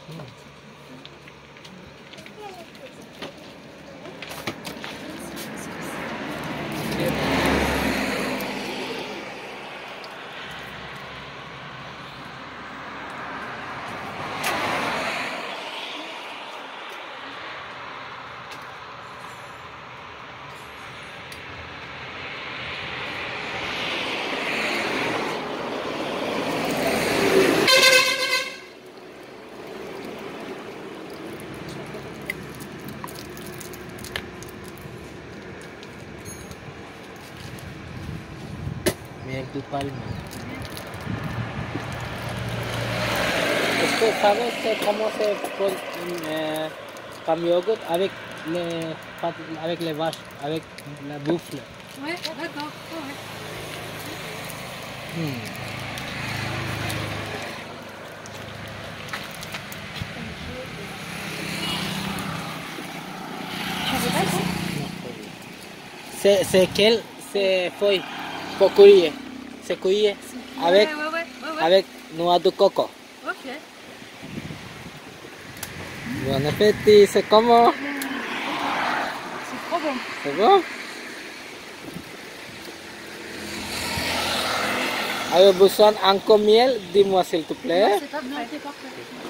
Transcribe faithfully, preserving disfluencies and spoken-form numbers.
Miel de palma. Est-ce que savez c'est comment c'est pour euh, comme yogourt avec les avec les vaches, avec la buffle? Ouais, d'accord. Ouais. Hmm. C'est c'est quel c'est feuille pour cuire, c'est cuire avec Ouais, ouais, ouais, ouais, ouais. avec noix de coco. Ok. Bon appétit, c'est comment? C'est trop bon. C'est bon? Avez besoin encore miel? Dis-moi s'il te plaît. C'est parfait. C'est parfait.